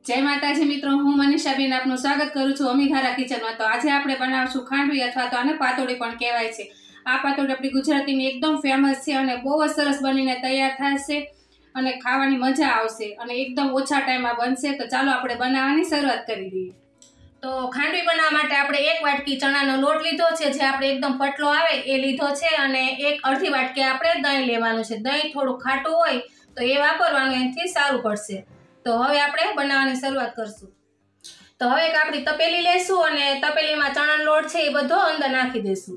જય માતાજી મિત્રો, હું મનીષાબેન આપનું સ્વાગત કરું છું અમીધારા કિચનમાં। તો આજે આપણે બનાવશું ખાંડવી અથવા તો આને પાતોડી પણ કહેવાય છે। આ પાતોડી આપણી ગુજરાતીની એકદમ ફેમસ છે અને બહુ જ સરસ બનીને તૈયાર થશે અને ખાવાની મજા આવશે અને એકદમ ઓછા ટાઈમમાં બનશે। તો ચાલો આપણે બનાવવાની શરૂઆત કરી દઈએ। તો ખાંડવી બનાવવા માટે આપણે 1 વાટકી ચણાનો લોટ લીધો છે, જે આપણે એકદમ પતલો આવે એ લીધો છે, અને અડધી વાટકી આપણે દહીં લેવાનું છે। દહીં થોડું ખાટું હોય તો એ વાપરવાનું, એનાથી સારું પડશે। તો હવે આપણે બનાવવાની શરૂઆત કરશું। તો હવે એક આપણી તપેલી લેશું અને તપેલીમાં ચણાનો લોટ છે એ બધો અંદર નાખી દઈશું,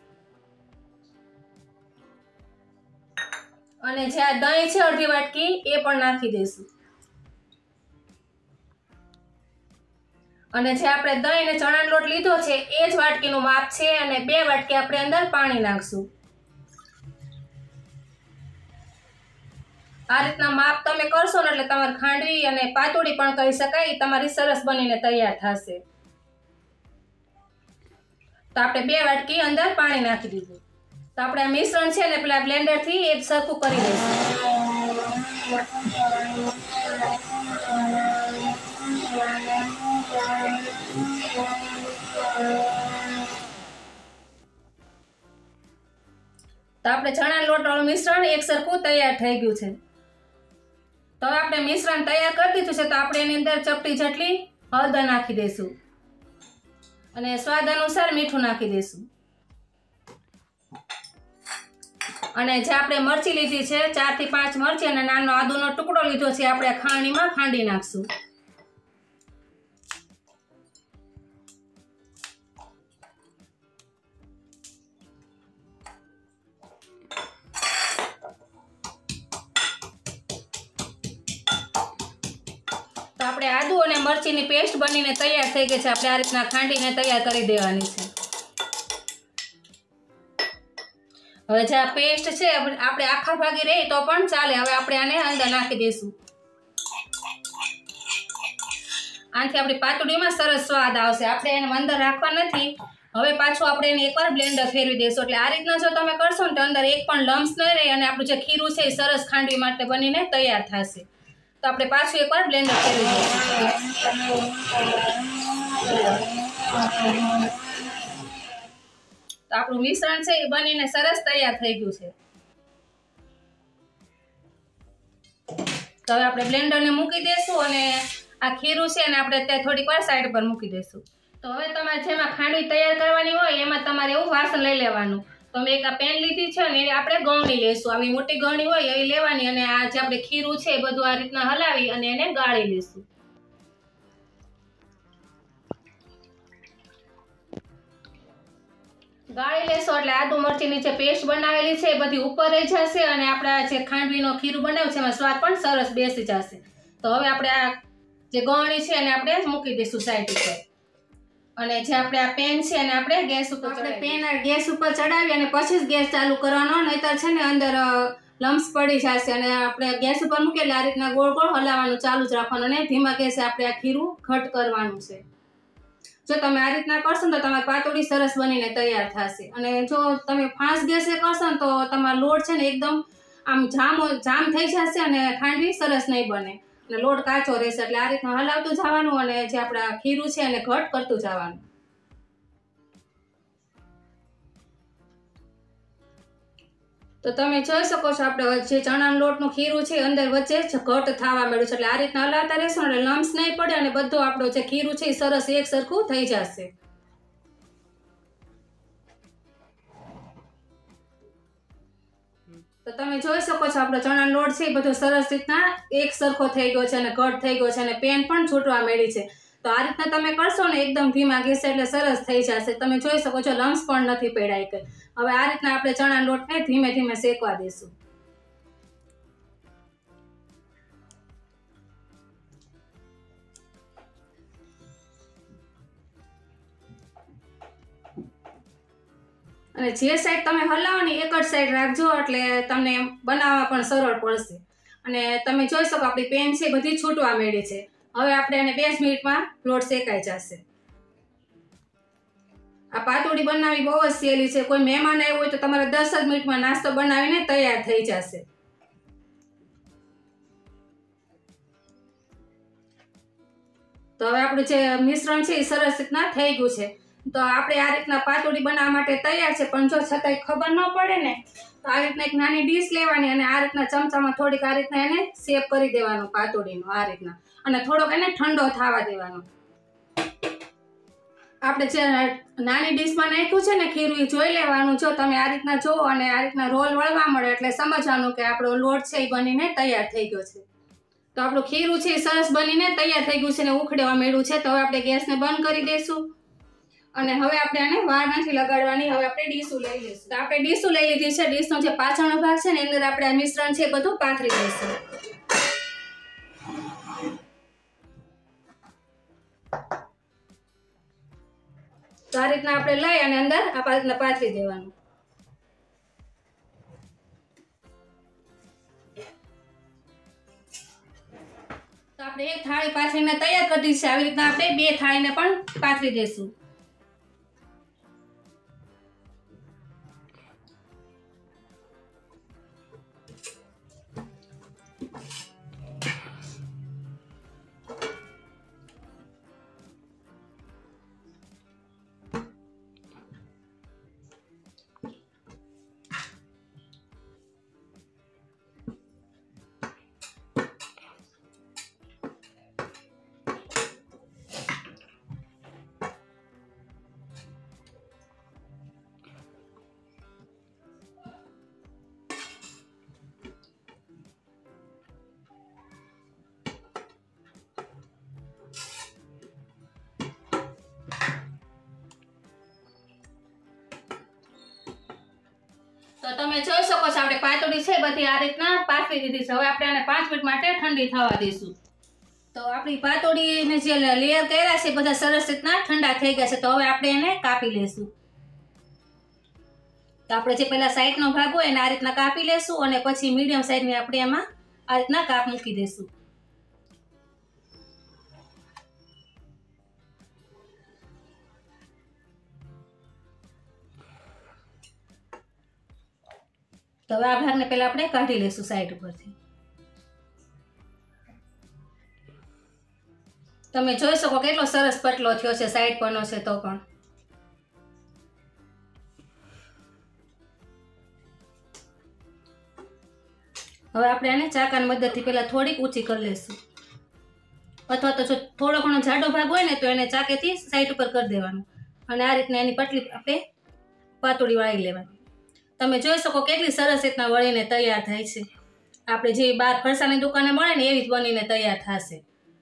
અને જે આ દહીં છે અડધી વાટકી એ પણ નાખી દઈશું, અને જે આપણે દહીં અને ચણાનો લોટ લીધો છે એ જ વાટકીનું માપ છે, અને 2 વાટકી આપણે અંદર પાણી નાખશું। આ રીતના માપ તમે કરશો ને એટલે તમારી ખાંડવી અને પાતોડી પણ કહી શકાય તમારી સરસ બનીને તૈયાર થશે। તો આપણે 2 વાટકી અંદર પાણી નાખી દીધું। તો આપણે આ મિશ્રણ છે ને પેલા બ્લેન્ડરથી એક સરખું કરી દઈશું। તો આપણે ચણાના લોટવાળું મિશ્રણ એક સરખું તૈયાર થઈ ગયું છે। તો આપણે મિશ્રણ તૈયાર કરી દીધું છે, તો આપણે એની અંદર ચપટી જેટલી હળદર નાખી દઈશું અને સ્વાદ અનુસાર મીઠું નાખી દઈશું, અને જે આપણે મરચી લીધી છે 4 થી 5 મરચી અને નાનો આદુનો ટુકડો લીધો છે, આપણે ખાંડણીમાં ખાંડી નાખશું। આપણે આદુ અને મરચીની પેસ્ટ બનીને તૈયાર થઈ ગઈ છે। આપણે આ રીતના ખાંડીને તૈયાર કરી દેવાની છે। હવે જે આ પેસ્ટ છે આપણે આખા ભાગી રહી તો પણ ચાલે। હવે આપણે આને અંદર નાખી દઈશું, આનાથી આપણી પાતોડીમાં સરસ સ્વાદ આવશે। આપણે એને અંદર રાખવા નથી। હવે પાછું આપણે એને એકવાર બ્લેન્ડર ફેરવી દઈશું, એટલે આ રીતના જો તમે કરશો ને તો અંદર એક પણ લમ્સ નહીં રહે, અને આપણું જે ખીરું છે એ સરસ ખાંડવી માટે બનીને તૈયાર થશે। તો આપણે પાછું એકવાર બ્લેન્ડર ફેરવી દઈશું। તો આપણું મિશ્રણ છે એ બનીને સરસ તૈયાર થઈ ગયું છે। તો હવે આપણે બ્લેન્ડરને મૂકી દઈશું, અને આ ખીરું છે ને આપણે ત્યાં થોડીક વાર સાઈડ પર મૂકી દઈશું। તો હવે તમારે જેમાં ખાંડવી તૈયાર કરવાની હોય એમાં તમારે એવું વાસણ લઈ લેવાનું। તો મેં એક આ પેન લીધી છે ને એ આપણે ગળણી લઈશું, આવી મોટી ગળણી હોય એવી લેવાની, અને આ જે આપણે ખીરું છે એ બધું આ રીતના હલાવી અને એને ગાળી લઈશું। ગાળી લેશો એટલે આદુ મરચીની જે પેસ્ટ બનાવેલી છે એ બધી ઉપર રહી જશે, અને આપણા જે ખાંડવીનો ખીરું બનાવ્યું છે એમાં સ્વાદ પણ સરસ બેસી જશે। તો હવે આપણે આ જે ગળણી છે એને આપણે મૂકી દઈશું સાઈડ ઉપર, અને જે આપણે આ પેન છે એને આપણે ગેસ ઉપર ચડાવી અને પછી જ ગેસ ચાલુ કરવાનો, નહીતર છે ને અંદર લમ્સ પડી જશે। અને આપણે ગેસ ઉપર મૂકીએ એટલે આ રીતના ગોળ ગોળ હલાવવાનું ચાલુ જ રાખવાનું, અને ધીમા ગેસે આપણે આ ખીરું ઘટ કરવાનું છે। જો તમે આ રીતના કરશો ને તો તમારી પાતોડી સરસ બનીને તૈયાર થશે। અને જો તમે ફાસ્ટ ગેસે કરશો ને તો તમારો લોટ છે ને એકદમ આમ જામ થઈ જશે અને ખાંડવી સરસ નહીં બને, અને લોટ કાચો રહેશે। એટલે આ રીતના હલાવતું જવાનું, અને જે આપણા ખીરું છે એને ઘટ કરતું જવાનું। તો તમે જોઈ શકો છો આપણે જે ચણાના લોટનું ખીરું છે અંદર વચ્ચે ઘટ થવા માંડ્યું છે, એટલે આ રીતના હલાવતા રહેશો એટલે લમ્સ નહીં પડે, અને બધું આપણું જે ખીરું છે એ સરસ એક સરખું થઈ જશે। તો તમે જોઈ શકો છો આપણો ચણાનો લોટ છે એ બધો સરસ રીતના એક સરખો થઈ ગયો છે અને ઘટ થઈ ગયો છે, અને પેન પણ છૂટવા માંડી છે। તો આ રીતના તમે કરશો ને એકદમ ધીમા ગેસે એટલે સરસ થઈ જશે। તમે જોઈ શકો છો લમ્સ પણ નથી પડ્યા કંઈ। હવે આ રીતના આપણે ચણાના લોટને ધીમે ધીમે શેકવા દઈશું। અને જે સાઈડ તમે હલાવો ને એક જ સાઈડ રાખજો, એટલે તમને બનાવવા પણ સરળ પડશે। અને તમે જોઈ શકો આપણી પેન છે બધી છૂટવા માંડી છે। હવે આપણે એને 2 મિનિટમાં લોટ શેકાઈ જશે। આ પાતોડી બનાવવી બહુ જ સહેલી છે। કોઈ મહેમાન આવ્યો હોય તો તમારે 10 જ મિનિટમાં નાસ્તો બનાવીને તૈયાર થઈ જશે। તો હવે આપણું જે મિશ્રણ છે એ સરસ રીતના થઈ ગયું છે. તો આપણે આ રીતના પાતોડી બનાવવા માટે તૈયાર છે. પણ જો છતાંય ખબર ન પડે ને તો આ રીતના એક નાની ડીશ લેવાની અને આ રીતના ચમચામાં થોડીક આ રીતના એને શેપ કરી દેવાનો પાતોડીનો આ રીતના, અને થોડોક એને ઠંડો થવા દેવાનો. આપણે જે નાની ડીશમાં નાખ્યું છે ને ખીરું એ જોઈ લેવાનું. જો તમે આ રીતના જુઓ અને આ રીતના રોલ વળવા મળે એટલે સમજવાનું કે આપણો લોટ છે એ બનીને તૈયાર થઈ ગયો છે. તો આપણું ખીરું છે એ સરસ બનીને તૈયાર થઈ ગયું છે ને ઉખડવા માંડ્યું છે. તો હવે આપણે ગેસને બંધ કરી દઈશું અને હવે આપણે આને વાર નથી લગાડવાની. હવે આપણે ડીશું લઈ લઈશું. તો આપણે ડીશું લઈ લીધી છે. ડીશનો જે પાછળનો ભાગ છે ને એની અંદર આપણે આ મિશ્રણ છે બધું પાથરી દઈશું. તો આ રીતના આપણે લઈ અને અંદર આ રીતના પાથરી દેવાનું. તો આપણે એક થાળી પાથરીને તૈયાર કરી દીધી છે. આવી રીતના આપણે બે થાળીને પણ પાથરી દઈશું. તો તમે જોઈ શકો છો આપણે પાતોડી છે બધી આ રીતના પાથરી દીધી છે. હવે આપણે આને 5 મિનિટ માટે ઠંડી થવા દઈશું. તો આપણી પાતોડીને જે લેયર કર્યા છે બધા સરસ રીતના ઠંડા થઈ ગયા છે. તો હવે આપણે એને કાપી લેશું. તો આપણે જે પહેલા સાઈડનો ભાગ હોય એને આ રીતના કાપી લેશું અને પછી મીડિયમ સાઈઝની આપણે એમાં આ રીતના કાપ મૂકી દઈશું. તો હવે આ ભાગને પહેલા આપણે કાઢી લઈશું સાઈડ ઉપરથી. તમે જોઈ શકો કેટલો સરસ પટલો થયો છે સાઈડ પરનો છે. તો પણ હવે આપણે આને ચાકાની મદદથી પહેલા થોડીક ઊંચી કરી લઈશું, અથવા તો જો થોડો ઘણો જાડો ભાગ હોય ને તો એને ચાકેથી સાઈડ ઉપર કરી દેવાનું અને આ રીતના એની પટલી આપણે પાતોડી વાળી લેવાની. તમે જોઈ શકો કેટલી સરસ રીતના વળીને તૈયાર થાય છે. આપણે જે બહાર ફરસાની દુકાને મળે ને એવી જ બનીને તૈયાર થશે.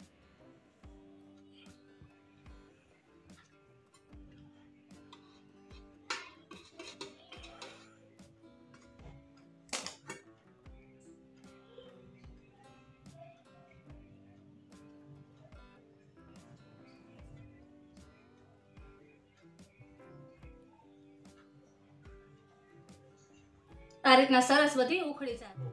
આ રીતના સરસ બધી ઉખડી જાય.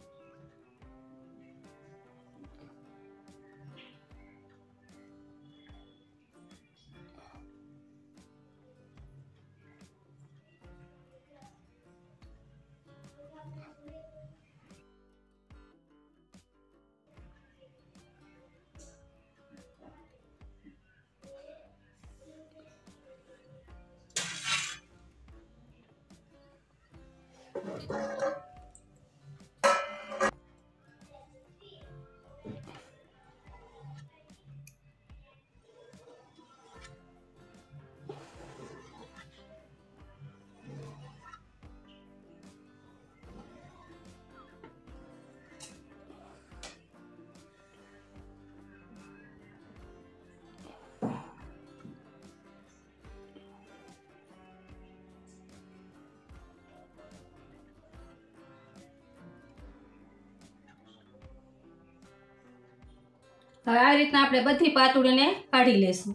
હવે આ રીતના આપણે બધી પાતોડીને કાઢી લેશું.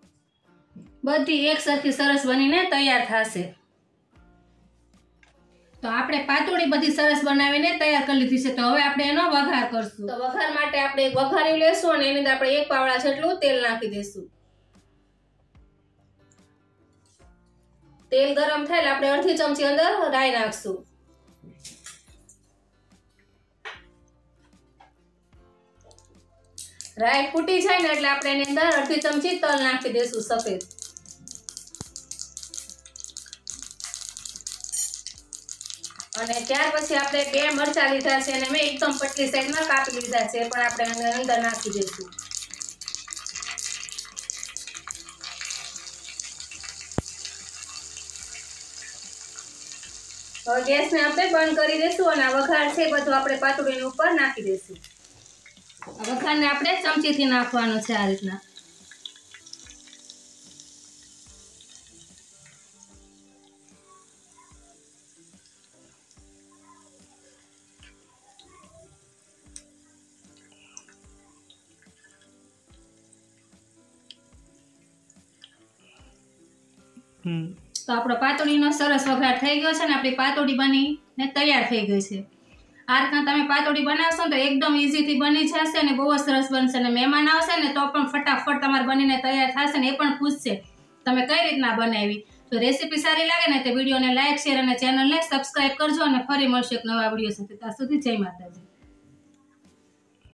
બધી એક સરખી સરસ બનીને તૈયાર થશે. તો આપણે પાતોડી બધી સરસ બનાવીને તૈયાર કરી લીધી છે. તો હવે આપણે એનો વઘાર કરશું. તો વઘાર માટે આપણે એક વઘારી લેશું અને એની અંદર આપણે 1 પાવડા જેટલું તેલ નાખી દઈશું. તેલ ગરમ થાય એટલે આપણે અડધી ચમચી અંદર રાઈ નાખશું. રાઈ ફૂટી જાય ને એટલે આપણે એની અંદર અડધી ચમચી તલ નાખી દઈશું સફેદ. અને ત્યાર પછી આપણે 2 મરચાં લીધા છે અને મેં એકદમ પતલી સાઈઝમાં કાપી લીધા છે, પણ આપણે અંદર નાખી દઈશું. હવે ગેસને આપણે બંધ કરી દઈશું અને આ વઘાર છે બધું આપણે પાતોડીની ઉપર નાખી દઈશું. આ વઘારને આપણે ચમચીથી નાખવાનું છે આ રીતના. તો આપણો પાતોડીનો સરસ વઘાર થઈ ગયો છે ને આપણી પાતોડી બનીને તૈયાર થઈ ગઈ છે. આ રીતના તમે પાતોડી બનાવશો ને તો એકદમ ઇઝીથી બની જશે અને બહુ જ સરસ બનશે. અને મહેમાન આવશે ને તો પણ ફટાફટ તમારે બનીને તૈયાર થશે ને એ પણ પૂછશે તમે કઈ રીતના બનાવી. તો રેસીપી સારી લાગે ને તો વિડીયોને લાઈક, શેર અને ચેનલને સબસ્ક્રાઈબ કરજો અને ફરી મળશે એક નવા વિડીયો સાથે. ત્યાં સુધી જય માતાજી.